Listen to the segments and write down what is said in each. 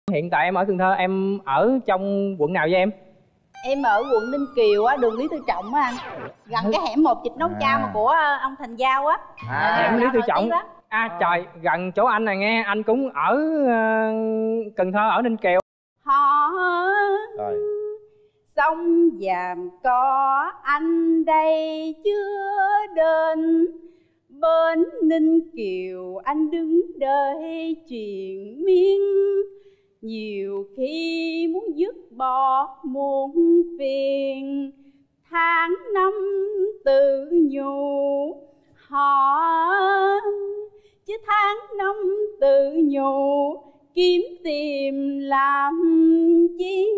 Hiện tại em ở Cần Thơ, em ở trong quận nào vậy em? Em ở quận Ninh Kiều á, đường Lý Tự Trọng á anh. Gần cái hẻm một vịt nấu chao mà của ông Thành Giao á. Hẻm Lý Tự Trọng. Trời, gần chỗ anh này nghe, anh cũng ở Cần Thơ, ở Ninh Kiều. Sông Vàm có anh đây chưa đến, bên Ninh Kiều anh đứng đợi chuyện miên. Nhiều khi muốn dứt bỏ muôn phiền, tháng năm tự nhủ họ, chứ tháng năm tự nhủ kiếm tìm làm chi.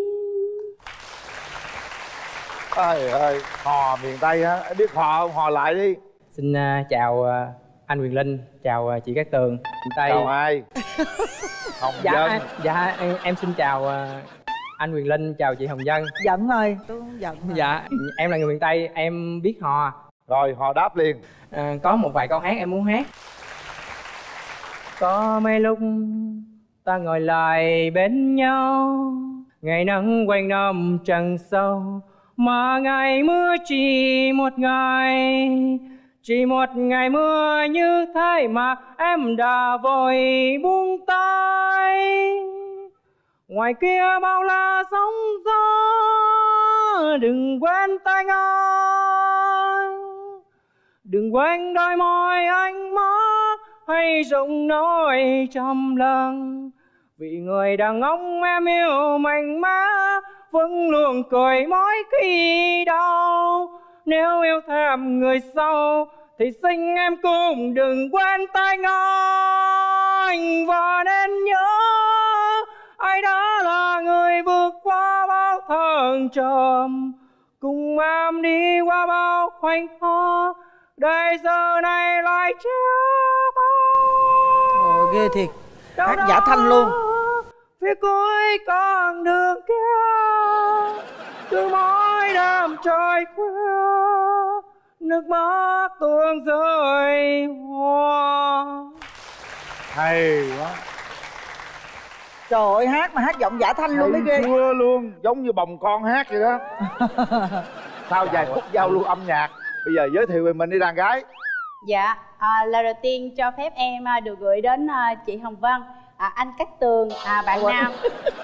Trời ơi, hò miền Tây á, biết hò không? Hò lại đi. Xin chào anh Quyền Linh, chào chị Cát Tường. Chào ai? Hồng Dân. Dạ em xin chào anh Quyền Linh, chào chị Hồng Dân. Giận rồi, tôi không giận rồi. Dạ, em là người miền Tây, em biết hò. Rồi, hò đáp liền. Có một vài câu hát em muốn hát. Có mấy lúc ta ngồi lại bên nhau, ngày nắng quanh năm trăng sâu, mà ngày mưa chỉ một ngày. Chỉ một ngày mưa như thế mà em đã vội buông tay. Ngoài kia bao la sóng gió, đừng quên tay ngon. Đừng quên đôi môi anh mắt hay giọng nói trầm lặng. Vì người đàn ông em yêu mạnh mẽ vẫn luôn cười mỗi khi đau. Nếu yêu thêm người sau thì xin em cũng đừng quên tay anh. Và nên nhớ ai đó là người vượt qua bao thăng trầm, cùng em đi qua bao khoảnh khắc, để giờ này lại chia tay. Ồ, ghê thiệt. Hát giả thanh luôn. Phía cuối con đường kia, cứ mỗi đêm trôi qua, nước mắt tuôn rơi hoa. Hay quá. Trời ơi, hát mà hát giọng giả thanh luôn mới ghê. Chưa luôn, giống như bồng con hát vậy đó. Sau vài phút giao lưu âm nhạc, bây giờ giới thiệu về mình đi đàn gái. Dạ, lời đầu tiên cho phép em được gửi đến chị Hồng Vân, anh Cát Tường, bạn Nam.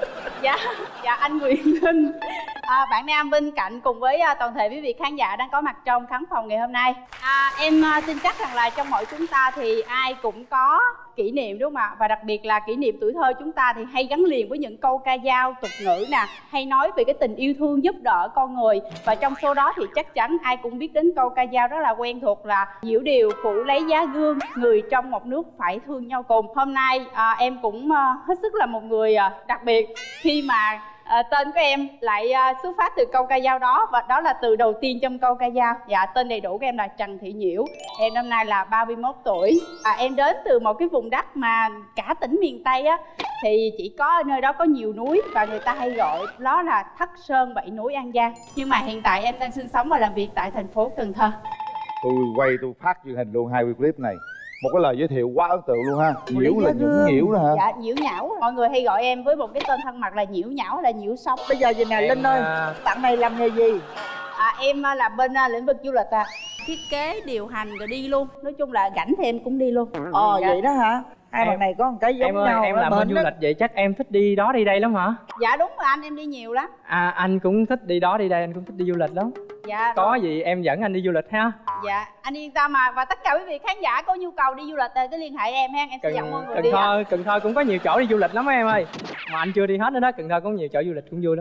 Dạ anh Quyền Linh, bạn Nam bên cạnh cùng với toàn thể quý vị khán giả đang có mặt trong khán phòng ngày hôm nay. Em tin chắc rằng là trong mỗi chúng ta thì ai cũng có kỷ niệm, đúng không ạ? Và đặc biệt là kỷ niệm tuổi thơ chúng ta thì hay gắn liền với những câu ca dao tục ngữ nè, hay nói về cái tình yêu thương giúp đỡ con người. Và trong số đó thì chắc chắn ai cũng biết đến câu ca dao rất là quen thuộc là diễu điều phủ lấy giá gương, người trong một nước phải thương nhau cùng. Hôm nay em cũng hết sức là một người đặc biệt khi mà tên của em lại xuất phát từ câu ca dao đó, và đó là từ đầu tiên trong câu ca dao. Dạ, tên đầy đủ của em là Trần Thị Nhiễu. Em năm nay là 31 tuổi. Em đến từ một cái vùng đất mà cả tỉnh miền Tây á thì chỉ có nơi đó có nhiều núi và người ta hay gọi đó là Thất Sơn Bảy Núi An Giang. Nhưng mà hiện tại em đang sinh sống và làm việc tại thành phố Cần Thơ. Tôi quay tôi phát truyền hình luôn hai clip này. Một cái lời giới thiệu quá ấn tượng luôn ha. Nhiễu là nhũng nhiễu đó hả? Dạ, Nhiễu Nhão. Mọi người hay gọi em với một cái tên thân mật là Nhiễu Nhão, là Nhiễu Sống. Bây giờ nè Linh ơi, bạn này làm nghề gì? Em là bên lĩnh vực du lịch thiết kế, điều hành rồi đi luôn. Nói chung là rảnh thì em cũng đi luôn. Dạ. Vậy đó hả? Hai bạn này có một cái giống em ơi, nhau. Em làm bên du lịch vậy chắc em thích đi đó đi đây lắm hả? Dạ đúng rồi anh, em đi nhiều lắm. Anh cũng thích đi đó đi đây, anh cũng thích đi du lịch lắm. Dạ. Có gì em dẫn anh đi du lịch ha. Dạ, anh yên tâm mà. Và tất cả quý vị khán giả có nhu cầu đi du lịch thì cứ liên hệ em ha, em sẽ dẫn mọi người đi. Cần Thơ cũng có nhiều chỗ đi du lịch lắm em ơi. Mà anh chưa đi hết nữa đó, Cần Thơ có nhiều chỗ du lịch cũng vui lắm.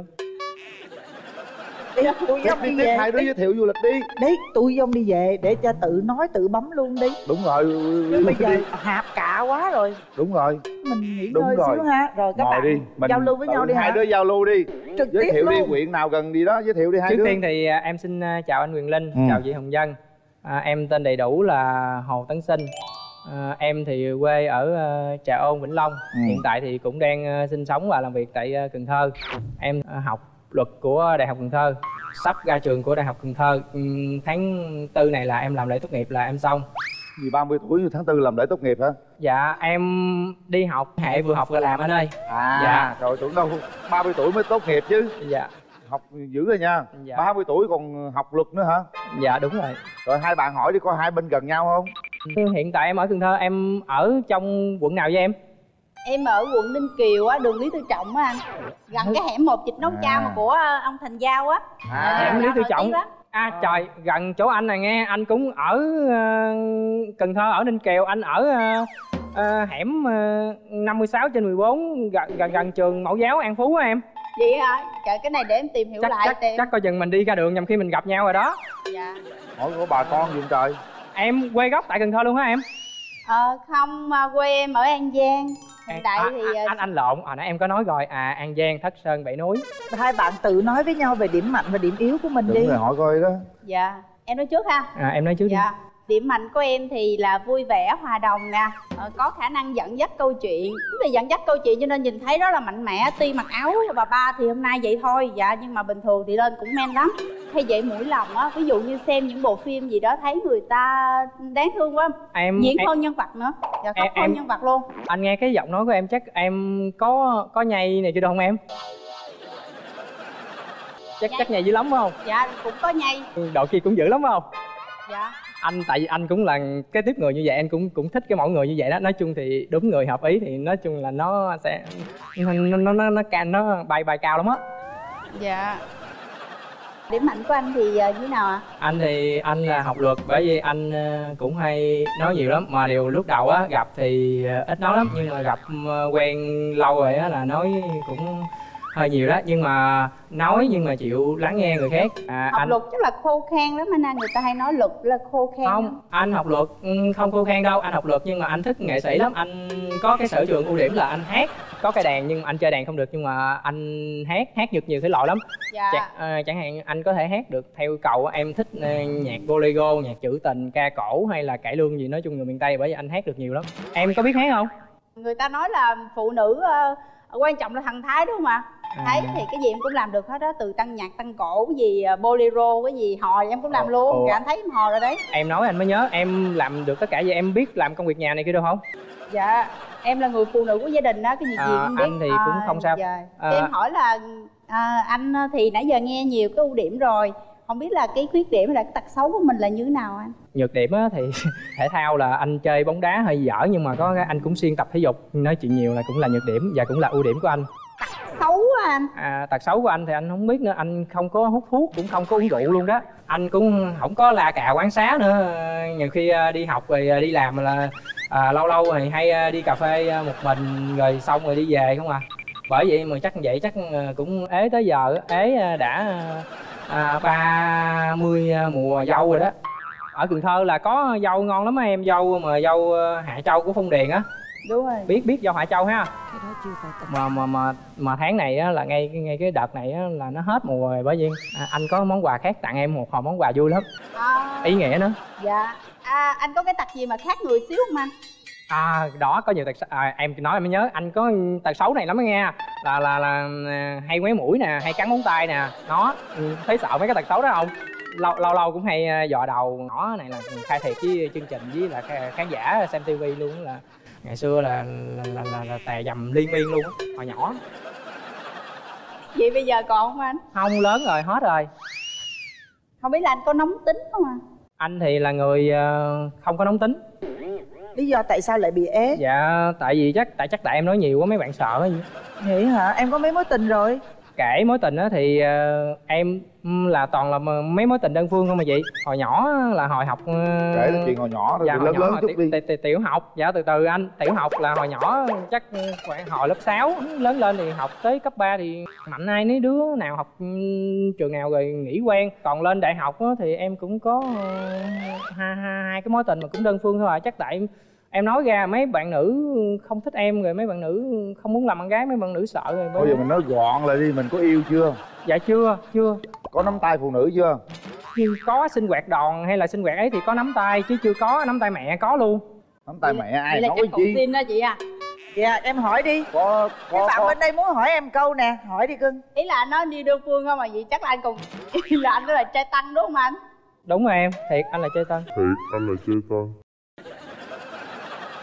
Đi, tụi dông đi về. Hai đứa giới thiệu du lịch đi. Đấy, tụi dông đi về để cho tự nói tự bấm luôn đi. Đúng rồi. Chứ bây giờ hạp cạ quá rồi. Đúng rồi. Mình nghỉ ngơi xíu ha. Rồi các bạn đi. Giao lưu với nhau đi hả? Hai đứa giao lưu đi. Trực giới tiếp thiệu luôn. đi, huyện nào gần đi đó, giới thiệu đi hai đứa. Trước tiên thì em xin chào anh Quyền Linh, chào chị Hồng Dân. Em tên đầy đủ là Hồ Tấn Sinh. Em thì quê ở Trà Ôn, Vĩnh Long. Hiện tại thì cũng đang sinh sống và làm việc tại Cần Thơ. Em học luật của Đại học Cần Thơ, sắp ra trường của Đại học Cần Thơ. Tháng 4 này là em làm lễ tốt nghiệp là em xong. Gì 30 tuổi tháng 4 làm lễ tốt nghiệp hả? Dạ em đi học hệ vừa học vừa làm anh ơi. Dạ. Trời tưởng đâu 30 tuổi mới tốt nghiệp chứ. Dạ. Học dữ rồi nha. Dạ. 30 tuổi còn học luật nữa hả? Dạ đúng rồi. Rồi hai bạn hỏi đi, có hai bên gần nhau không? Hiện tại em ở Cần Thơ, em ở trong quận nào vậy em? Em ở quận Ninh Kiều á, đường Lý Tự Trọng á anh. Gần cái hẻm một vịt nấu chao mà của ông Thành Giao á. Hẻm Lý Tự Trọng. Đó. Trời, gần chỗ anh này nghe. Anh cũng ở Cần Thơ, ở Ninh Kiều. Anh ở hẻm 56/14, gần trường mẫu giáo An Phú á em. Vậy hả? Trời, cái này để em tìm hiểu lại. Chắc coi chừng mình đi ra đường nhằm khi mình gặp nhau rồi đó. Dạ. Hỏi của bà con gì trời? Em quê gốc tại Cần Thơ luôn hả em? Không, quê em ở An Giang. Hiện tại thì anh lộn, hồi nãy em có nói rồi, An Giang, Thất Sơn, Bảy Núi. Hai bạn tự nói với nhau về điểm mạnh và điểm yếu của mình. Đúng đi. Đúng rồi, hỏi coi đó. Dạ, em nói trước ha. Em nói trước dạ. đi. Điểm mạnh của em thì là vui vẻ, hòa đồng nè, có khả năng dẫn dắt câu chuyện. Vì dẫn dắt câu chuyện cho nên nhìn thấy đó là mạnh mẽ. Tuy mặc áo bà ba thì hôm nay vậy thôi, dạ, nhưng mà bình thường thì lên cũng men lắm. Hay vậy mũi lòng á, ví dụ như xem những bộ phim gì đó thấy người ta đáng thương quá, diễn hơn nhân vật nữa, dạ, khóc hơn nhân vật luôn. Anh nghe cái giọng nói của em chắc em có nhây này chưa đâu không em? Chắc nhây dữ lắm phải không? Dạ cũng có nhây. Độ kia cũng dữ lắm phải không? Dạ. Tại vì anh cũng là cái tiếp người như vậy, anh cũng thích cái mẫu người như vậy đó. Nói chung thì đúng người hợp ý thì nói chung là nó sẽ nó bay cao lắm á. Dạ. Điểm mạnh của anh thì như thế nào ạ? Anh thì anh là học luật, bởi vì anh cũng hay nói nhiều lắm, mà điều lúc đầu á gặp thì ít nói lắm, nhưng mà gặp quen lâu rồi á là nói cũng hơi nhiều đó. Nhưng mà nói nhưng mà chịu lắng nghe người khác. Học luật chắc là khô khan lắm anh, người ta hay nói luật là khô khan. Không, anh học luật không khô khan đâu. Anh học luật nhưng mà anh thích nghệ sĩ lắm. Anh có cái sở trường ưu điểm là anh hát, có cái đàn nhưng mà anh chơi đàn không được, nhưng mà anh hát được nhiều thể loại lắm. Dạ. Chẳng hạn anh có thể hát được theo cầu. Em thích nhạc bolero, nhạc trữ tình, ca cổ hay là cải lương gì, nói chung người miền Tây, bởi vì anh hát được nhiều lắm. Em có biết hát không? Người ta nói là phụ nữ quan trọng là thần thái đúng không ạ? Thấy thì cái gì em cũng làm được hết đó, từ tăng nhạc, tăng cổ, cái gì bolero, cái gì hò em cũng làm luôn. Thì anh thấy em hò rồi đấy. Em nói anh mới nhớ, em làm được tất cả vậy. Em biết làm công việc nhà này kia được không? Dạ, em là người phụ nữ của gia đình đó, cái gì em biết. Anh thì cũng không sao. Dạ. Em hỏi là anh thì nãy giờ nghe nhiều cái ưu điểm rồi, không biết là cái khuyết điểm hay là cái tật xấu của mình là như thế nào anh? Nhược điểm á thì thể thao là anh chơi bóng đá hơi dở, nhưng mà có cái anh cũng xuyên tập thể dục, nói chuyện nhiều là cũng là nhược điểm và cũng là ưu điểm của anh. Tật xấu á anh? Tật xấu của anh thì anh không biết nữa. Anh không có hút thuốc, cũng không có uống rượu luôn đó. Anh cũng không có la cà quán xá nữa. Nhiều khi đi học rồi đi làm là lâu lâu thì hay đi cà phê một mình rồi xong rồi đi về không à. Bởi vậy mà chắc vậy chắc cũng ế tới giờ, ế đã 30 mùa dâu rồi đó. Ở Cần Thơ là có dâu ngon lắm em, dâu mà dâu Hạ Châu của Phong Điền á. Đúng rồi. Biết dâu Hạ Châu ha. Cái đó chưa phải tật. Mà tháng này á là ngay cái đợt này á là nó hết mùa rồi, bởi vì anh có món quà khác tặng em một hộp món quà vui lắm. Ý nghĩa nữa. Dạ. Anh có cái tật gì mà khác người xíu không anh? Đó có nhiều tật xấu. Em nói em mới nhớ, anh có tật xấu này lắm đó nghe. Là hay ngoáy mũi nè, hay cắn móng tay nè. Nó thấy sợ mấy cái tật xấu đó không? Lâu cũng hay dò đầu. Nhỏ này là khai thiệt với chương trình với là khán giả xem tivi luôn. Là ngày xưa là tè dầm liên miên luôn á, hồi nhỏ. Vậy bây giờ còn không anh? Không, lớn rồi, hết rồi. Không biết là anh có nóng tính không ạ? Anh thì là người không có nóng tính. Lý do tại sao lại bị ế? Dạ tại vì chắc tại em nói nhiều quá mấy bạn sợ cái gì. Vậy hả? Em có mấy mối tình rồi? Kể mối tình á thì em là toàn là mấy mối tình đơn phương không mà chị. Hồi nhỏ là hồi học kể là chuyện hồi nhỏ rồi. Dạ, lớn lớn chút đi. Tiểu học. Dạ từ anh tiểu học là hồi nhỏ chắc khoảng hồi lớp 6. Lớn lên thì học tới cấp 3 thì mạnh ai nấy đứa nào học trường nào rồi nghỉ quen. Còn lên đại học á, thì em cũng có hai cái mối tình mà cũng đơn phương thôi. Chắc tại em nói ra mấy bạn nữ không thích em, rồi mấy bạn nữ không muốn làm bạn gái, mấy bạn nữ sợ rồi. Bây giờ mình nói gọn lại đi, mình có yêu chưa? Dạ chưa. Có nắm tay phụ nữ chưa? Có sinh hoạt đòn hay là sinh hoạt ấy thì có nắm tay, chứ chưa có nắm tay mẹ có luôn. Nắm tay mẹ ai nói chi? Xin đó chị à. Dạ em hỏi đi. Có bạn bên đây muốn hỏi em câu nè, hỏi đi cưng. Ý là anh nói đi đơn phương không mà vậy chắc là anh cùng là anh đó là trai tăng đúng không anh? Đúng rồi em, thiệt anh là chơi tân.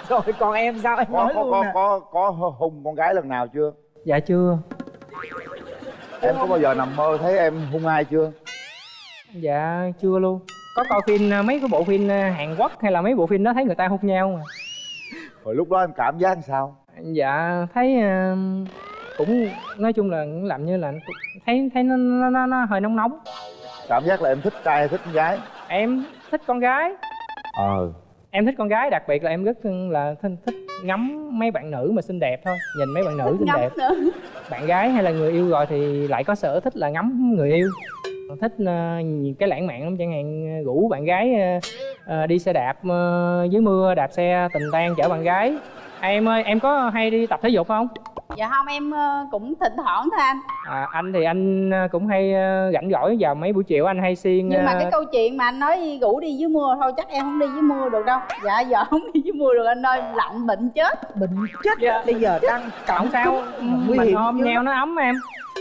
Rồi còn em sao em nói luôn nè. Có hung con gái lần nào chưa? Dạ chưa. Em có bao giờ nằm mơ thấy em hung ai chưa? Dạ chưa luôn. Có coi phim mấy cái bộ phim Hàn Quốc hay là mấy bộ phim đó thấy người ta hung nhau mà. Rồi lúc đó em cảm giác sao? Dạ thấy cũng nói chung là làm như là thấy nó hơi nóng nóng. Cảm giác là em thích trai hay thích con gái? Em thích con gái. Em thích con gái, đặc biệt là em rất là thích ngắm mấy bạn nữ mà xinh đẹp thôi. Nhìn mấy bạn nữ xinh đẹp nữa. Bạn gái hay là người yêu rồi thì lại có sở thích là ngắm người yêu. Thích cái lãng mạn lắm, chẳng hạn rủ bạn gái đi xe đạp dưới mưa, đạp xe tình tang chở bạn gái. Em ơi, em có hay đi tập thể dục không? Dạ không, em cũng thỉnh thoảng thôi anh. Anh thì anh cũng hay rảnh rỗi vào mấy buổi chiều anh hay xuyên. Nhưng mà cái câu chuyện mà anh nói rủ đi dưới mưa thôi chắc em không đi dưới mưa được đâu. Dạ giờ không đi dưới mưa được anh ơi, lạnh bệnh chết. Bệnh chết. Dạ. Bây giờ đang Không sao, mình ôm nhau nó ấm em.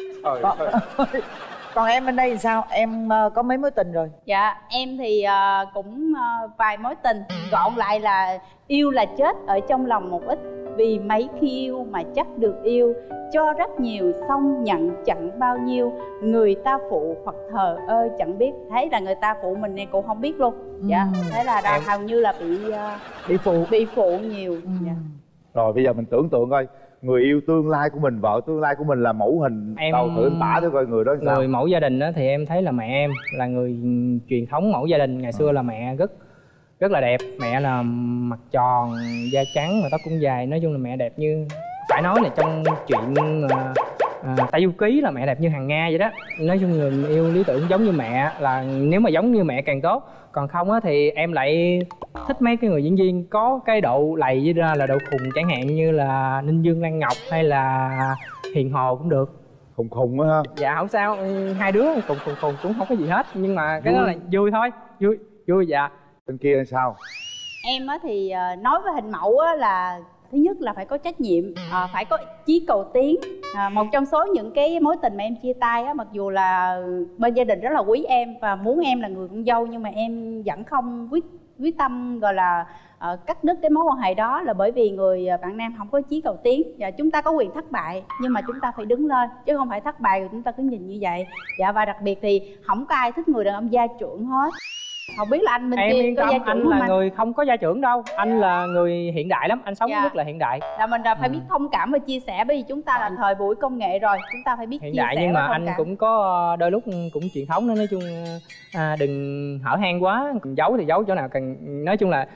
Còn em bên đây thì sao? Em có mấy mối tình rồi? Dạ em thì cũng vài mối tình. Gọn lại là yêu là chết ở trong lòng một ít. Vì mấy khi yêu mà chắc được yêu, cho rất nhiều xong nhận chẳng bao nhiêu. Người ta phụ hoặc thờ ơ chẳng biết. Thấy là người ta phụ mình này cũng không biết luôn. Dạ thế là hầu như là bị phụ nhiều. Dạ. Rồi bây giờ mình tưởng tượng coi, người yêu tương lai của mình, vợ tương lai của mình là mẫu hình đầu thử em tả thử coi người đó sao. Người mẫu gia đình đó thì em thấy là mẹ em là người truyền thống mẫu gia đình. Ngày xưa là mẹ rất là đẹp. Mẹ là mặt tròn, da trắng và tóc cũng dài. Nói chung là mẹ đẹp như, phải nói là trong chuyện Tây Du Ký là mẹ đẹp như hàng Nga vậy đó. Nói chung người yêu lý tưởng giống như mẹ, là nếu mà giống như mẹ càng tốt. Còn không á thì em lại thích mấy cái người diễn viên có cái độ lầy với ra là độ khùng, chẳng hạn như là Ninh Dương Lan Ngọc hay là Hiền Hồ cũng được. Khùng á ha. Dạ không sao, hai đứa khùng cũng không có gì hết, nhưng mà cái đó là vui thôi, vui dạ. Bên kia là sao? Em á thì nói với hình mẫu á là thứ nhất là phải có trách nhiệm, phải có chí cầu tiến. Một trong số những cái mối tình mà em chia tay á, mặc dù là bên gia đình rất là quý em và muốn em là người con dâu, nhưng mà em vẫn không quyết tâm gọi là cắt đứt cái mối quan hệ đó, là bởi vì người bạn nam không có chí cầu tiến. Và chúng ta có quyền thất bại nhưng mà chúng ta phải đứng lên, chứ không phải thất bại rồi chúng ta cứ nhìn như vậy. Dạ, và đặc biệt thì không có ai thích người đàn ông gia trưởng hết. Không biết là anh bên kia có gia trưởng anh không? Là người không có gia trưởng đâu, anh là người hiện đại lắm, anh sống rất là hiện đại. Là mình phải biết thông cảm và chia sẻ, bởi vì chúng ta là thời buổi công nghệ rồi, chúng ta phải biết hiện chia đại sẻ. Nhưng mà và anh cảm. cũng có đôi lúc cũng truyền thống đó. Nói chung đừng hở hang quá, giấu thì giấu chỗ nào cần. Nói chung là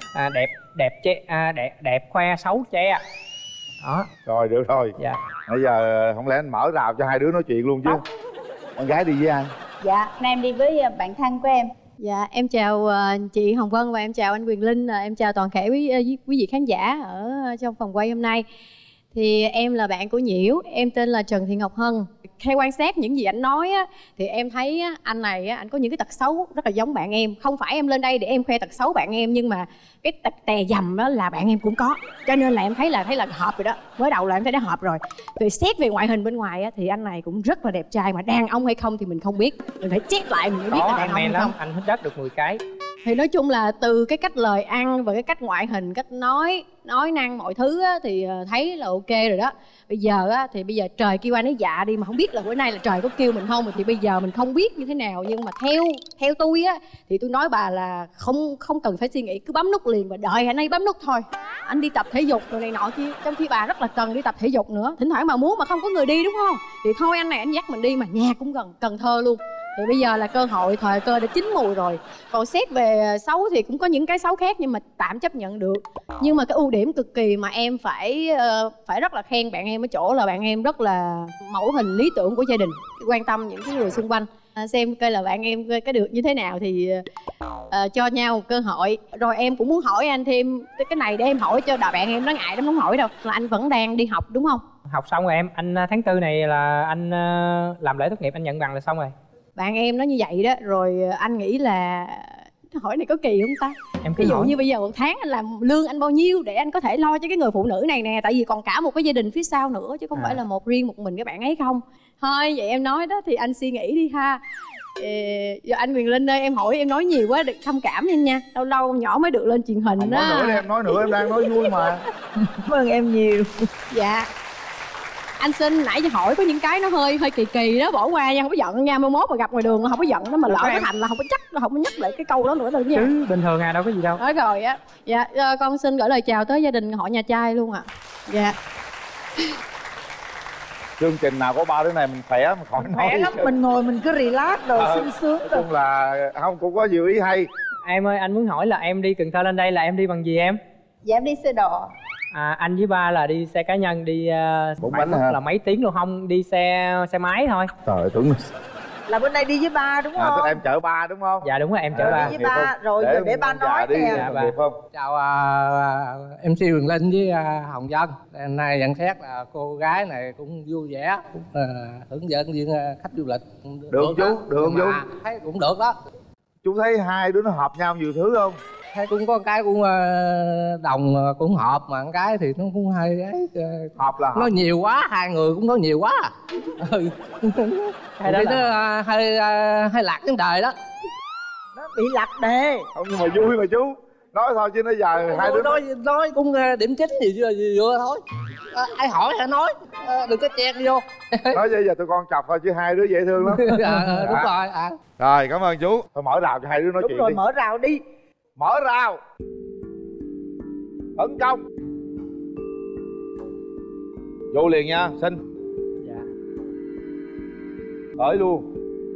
đẹp khoe, xấu che đó. Rồi được rồi. Dạ. Bây giờ không lẽ anh mở rào cho hai đứa nói chuyện luôn chứ? Con gái đi với ai? Dạ, nay em đi với bạn thân của em. Dạ, em chào chị Hồng Vân và em chào anh Quyền Linh, em chào toàn thể quý vị khán giả ở trong phòng quay hôm nay. Thì em là bạn của Nhiễu, em tên là Trần Thị Ngọc Hân. Theo quan sát những gì anh nói á, thì em thấy anh này anh có những cái tật xấu rất là giống bạn em. Không phải em lên đây để em khoe tật xấu bạn em, nhưng mà cái tật tè dầm đó là bạn em cũng có. Cho nên là em thấy là hợp rồi đó. Mới đầu là em thấy đã hợp rồi. Về xét về ngoại hình bên ngoài á, thì anh này cũng rất là đẹp trai, mà đàn ông hay không thì mình không biết. Mình phải check lại mình mới biết là đàn ông hay không. Anh thích đất được 10 cái. Thì nói chung là từ cái cách lời ăn và cái cách ngoại hình, cách nói năng mọi thứ á, thì thấy là ok rồi đó. Bây giờ á, thì bây giờ trời kêu anh ấy dạ đi, mà không biết là bữa nay là trời có kêu mình không, thì bây giờ mình không biết như thế nào. Nhưng mà theo tôi á, thì tôi nói bà là không cần phải suy nghĩ, cứ bấm nút liền và đợi anh ấy bấm nút thôi. Anh đi tập thể dục rồi này nọ kia, trong khi bà rất là cần đi tập thể dục nữa. Thỉnh thoảng mà muốn mà không có người đi đúng không, thì thôi anh này anh dắt mình đi, mà nhà cũng gần Cần Thơ luôn. Thì bây giờ là cơ hội, thời cơ đã chín mùi rồi. Còn xét về xấu thì cũng có những cái xấu khác, nhưng mà tạm chấp nhận được. Nhưng mà cái ưu điểm cực kỳ mà em phải rất là khen bạn em ở chỗ là bạn em rất là mẫu hình lý tưởng của gia đình, quan tâm những cái người xung quanh. Xem coi là bạn em cái được như thế nào thì cho nhau một cơ hội. Rồi em cũng muốn hỏi anh thêm cái này để em hỏi cho bạn em, nó ngại lắm không hỏi đâu. Là anh vẫn đang đi học đúng không? Học xong rồi em, anh tháng 4 này là anh làm lễ tốt nghiệp, anh nhận bằng là xong rồi. Bạn em nói như vậy đó, rồi anh nghĩ là hỏi này có kỳ không ta? Em cứ ví dụ hỏi. như bây giờ một tháng anh làm lương anh bao nhiêu để anh có thể lo cho cái người phụ nữ này nè, tại vì còn cả một cái gia đình phía sau nữa, chứ không phải là riêng một mình các bạn ấy không. Thôi vậy em nói đó thì anh suy nghĩ đi ha. Giờ anh Quyền Linh ơi, em hỏi em nói nhiều quá, đừng thông cảm em nha. Lâu lâu nhỏ mới được lên truyền hình Không đó. nói nữa đi, em nói nữa, em đang nói vui mà. Cảm ơn em nhiều. Dạ. Anh xin nãy giờ hỏi có những cái nó hơi kỳ kỳ đó, bỏ qua nha, không có giận nha. Mai mốt mà gặp ngoài đường không có giận đó, mà lỡ cái thành là không có chắc, không có nhắc lại cái câu đó nữa đâu nha. Chứ bình thường đâu có gì đâu. Nói rồi á. Dạ, con xin gửi lời chào tới gia đình họ nhà trai luôn ạ. Dạ. Chương trình nào có ba đứa này mình khỏe, mình khỏi nói. Khỏe lắm, mình ngồi mình cứ relax rồi sung sướng Nói rồi. chung là không, cũng có nhiều ý hay. Em ơi, anh muốn hỏi là em đi Cần Thơ lên đây là em đi bằng gì em? Dạ em đi xe đò. Anh với ba là đi xe cá nhân, đi Bốn phải bánh mất hả? là mấy tiếng luôn không? Đi xe máy thôi. Trời ơi, tưởng Là bữa nay đi với ba đúng tức không? em chở ba đúng không? Dạ đúng rồi, em chở ba. Đi với ba rồi, giờ để ba nói đi, nè. Dạ, ba. kịp không? Chào MC Quyền Linh với Hồng Vân. Hôm nay nhận xét là cô gái này cũng vui vẻ, cũng hướng dẫn viên khách du lịch. Được chú, đó. được không Nhưng mà thấy cũng được đó. Chú thấy hai đứa nó hợp nhau nhiều thứ không? Thấy cũng có cái cũng đồng cũng hợp, mà một cái thì nó cũng hơi ấy, Hợp là hợp. nó nhiều quá, hai người cũng nói nhiều quá. Ừ. Hay đó Thì là- nó hơi lạc vấn đề đó. Nó bị lạc đề. Không, nhưng mà vui mà chú. Nói thôi chứ nó giờ hai đứa Nói cũng điểm chính gì vừa thôi. Ai hỏi hãy nói, đừng có chen vô. nói bây giờ tụi con chọc thôi chứ hai đứa dễ thương lắm. Đúng rồi. Rồi, cảm ơn chú. Thôi mở rào cho hai đứa nói Đúng chuyện rồi, đi. mở rào đi. Mở rào. Tấn công. Vô liền nha, xin. Dạ. Tới luôn.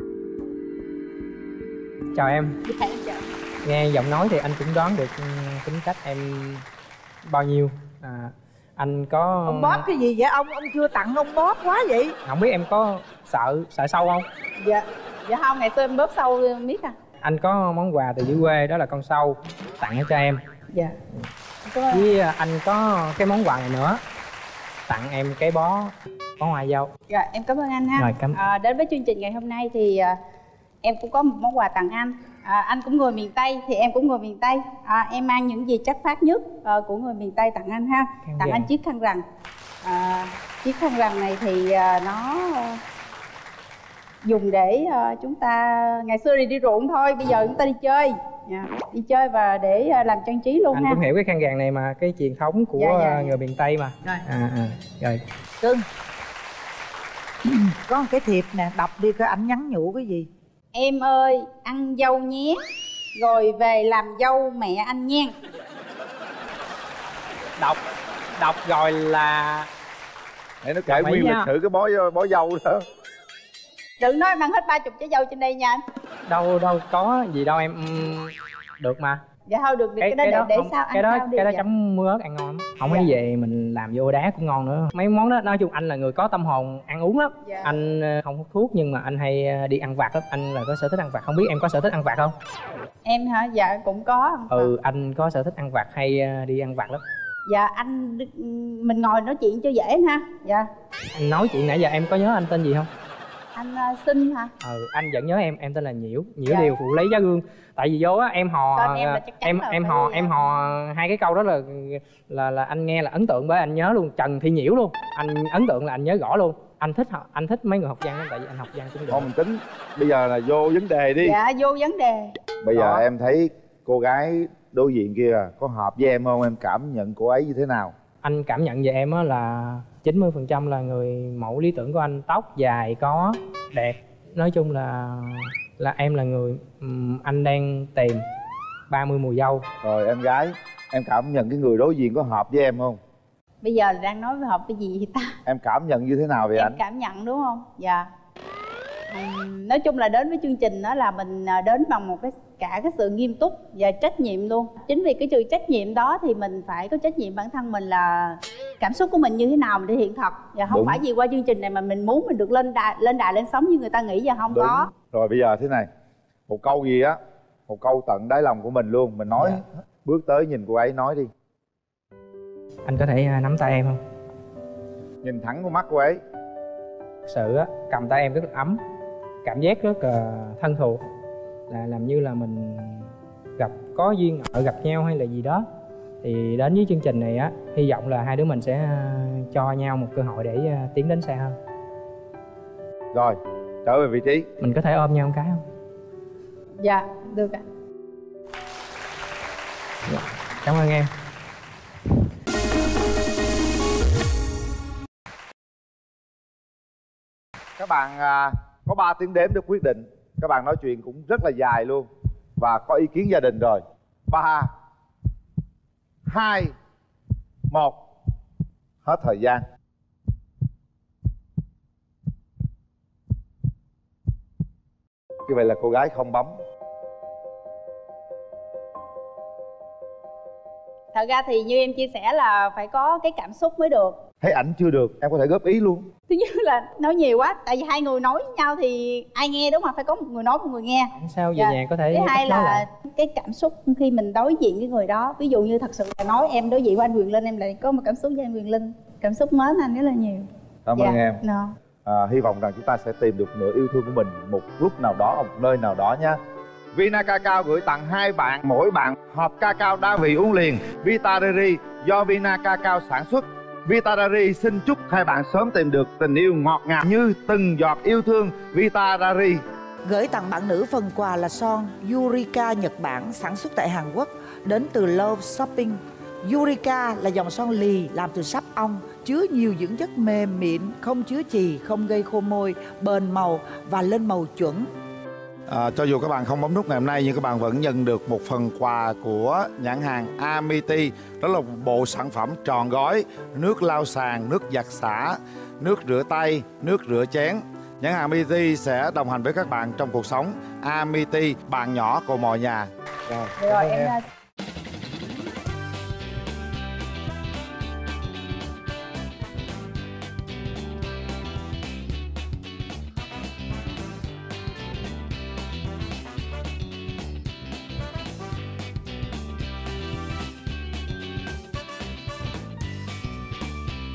Chào em. Dạ em chào. Nghe giọng nói thì anh cũng đoán được tính cách em bao nhiêu. Anh có Ông bóp cái gì vậy ông chưa tặng ông bóp quá vậy? không biết em có sợ sâu không? Dạ. Dạ không, ngày xưa em bóp sâu miết à. Anh có món quà từ dưới quê, đó là con sâu tặng cho em. Dạ. Cảm ơn. Với anh có cái món quà này nữa, tặng em cái bó hoa dâu. Dạ em cảm ơn anh ha. Rồi, cảm- Đến với chương trình ngày hôm nay thì em cũng có một món quà tặng anh. Anh cũng người miền Tây thì em cũng người miền Tây. Em mang những gì chất phát nhất của người miền Tây tặng anh ha. Khăn Tặng vàng. anh chiếc khăn rằn. Chiếc khăn rằn này thì nó dùng để chúng ta ngày xưa thì đi ruộng thôi, bây giờ chúng ta đi chơi. Dạ, đi chơi và để làm trang trí luôn Anh ha. cũng hiểu cái khăn vàng này mà, cái truyền thống của Dạ. người miền Tây mà. Rồi. Rồi. Cưng. Có một cái thiệp nè, đọc đi coi ảnh nhắn nhủ cái gì. Em ơi, ăn dâu nhé, rồi về làm dâu mẹ anh nha. Đọc rồi là Để nó kể Đồng ý nguyên lịch nha. sử cái bó dâu đó. Đừng nói mang hết 30 trái dâu trên đây nha anh. đâu có gì đâu em. Được mà. Dạ thôi được, cái đó để không, sao ăn cái đó sao đi. cái đó Dạ. chấm muối ớt ăn ngon lắm. Không Dạ. ấy về mình làm vô đá cũng ngon nữa. Mấy món đó nói chung anh là người có tâm hồn ăn uống lắm. Dạ. Anh không hút thuốc nhưng mà anh hay đi ăn vặt lắm. Anh là có sở thích ăn vặt. Không biết em có sở thích ăn vặt không? Em hả? Dạ cũng có. Anh có sở thích ăn vặt hay đi ăn vặt lắm. Dạ anh mình ngồi nói chuyện cho dễ ha. Dạ. Anh nói chuyện nãy giờ em có nhớ anh tên gì không? Anh Sinh hả? Anh vẫn nhớ em tên là Nhiễu Dạ. Điều phụ lấy giá gương. Tại vì vô á em hò Tên em là chắc chắn là em phải hò đi, em hò hai cái câu đó là anh nghe là ấn tượng, bởi anh nhớ luôn Trần Thị Nhiễu luôn. Anh ấn tượng là anh nhớ rõ luôn. Anh thích mấy người học văn lắm, tại vì anh học văn cũng được. Thôi mình tính bây giờ là vô vấn đề đi. Dạ vô vấn đề. Bây giờ Đó. em thấy cô gái đối diện kia có hợp với em không? Em cảm nhận cô ấy như thế nào? Anh cảm nhận về em á là 90% là người mẫu lý tưởng của anh. Tóc dài, có, đẹp. Nói chung là em là người anh đang tìm 30 mùa dâu. Rồi em gái, em cảm nhận cái người đối diện có hợp với em không? Bây giờ đang nói về hợp cái gì vậy ta? Em cảm nhận như thế nào về Em anh? cảm nhận đúng không? Dạ. Nói chung là đến với chương trình đó là mình đến bằng một cả cái sự nghiêm túc và trách nhiệm luôn. Chính vì cái sự trách nhiệm đó thì mình phải có trách nhiệm bản thân mình là cảm xúc của mình như thế nào mình thể hiện thật. Và không Đúng. phải vì qua chương trình này mà mình muốn mình được lên đài lên sóng như người ta nghĩ, và không Đúng. có. Rồi bây giờ thế này, một câu gì á, một câu tận đáy lòng của mình luôn. Mình nói, bước tới nhìn cô ấy nói đi. Anh có thể nắm tay em không? Nhìn thẳng vào mắt cô ấy. Thật sự á, cầm tay em rất là ấm, cảm giác rất là thân thuộc, là làm như là mình có duyên nợ gặp nhau hay là gì đó. Thì đến với chương trình này á, hy vọng là hai đứa mình sẽ cho nhau một cơ hội để tiến đến xa hơn. Rồi, Trở về vị trí. Mình có thể ôm nhau một cái không? Dạ được ạ. Cảm ơn em. Các bạn có 3 tiếng đếm để quyết định. Các bạn nói chuyện cũng rất là dài luôn và có ý kiến gia đình rồi. 3 2 1. Hết thời gian. Như vậy là cô gái không bấm. Thật ra thì như em chia sẻ là phải có cái cảm xúc mới được. Thấy ảnh chưa được, em có thể góp ý luôn. Thứ nhất là nói nhiều quá, tại vì hai người nói với nhau thì ai nghe, đúng không? Phải có một người nói, một người nghe. Sao về nhà có thể Thứ hai nói là lại. cái cảm xúc khi mình đối diện với người đó. Ví dụ như thật sự là nói em đối diện với anh Quyền Linh, em lại có một cảm xúc với anh Quyền Linh. Cảm xúc mến anh rất là nhiều. Cảm ơn em. No. Hy vọng rằng chúng ta sẽ tìm được nửa yêu thương của mình một lúc nào đó, ở một nơi nào đó nha. Vina Cacao gửi tặng 2 bạn, mỗi bạn hộp cacao đa vị uống liền Vita Rary do Vina Cacao sản xuất. Vita Rary xin chúc hai bạn sớm tìm được tình yêu ngọt ngào như từng giọt yêu thương. Vita Rary Gửi tặng bạn nữ phần quà là son Yurika Nhật Bản, sản xuất tại Hàn Quốc, đến từ Love Shopping. Yurika là dòng son lì làm từ sáp ong, chứa nhiều dưỡng chất mềm mịn, không chứa chì, không gây khô môi, bền màu và lên màu chuẩn. Cho dù các bạn không bấm nút ngày hôm nay nhưng các bạn vẫn nhận được một phần quà của nhãn hàng Amity. Đó là một bộ sản phẩm tròn gói: nước lau sàn, nước giặt xả, nước rửa tay, nước rửa chén. Nhãn hàng Amity sẽ đồng hành với các bạn trong cuộc sống. Amity, bạn nhỏ của mọi nhà. Rồi em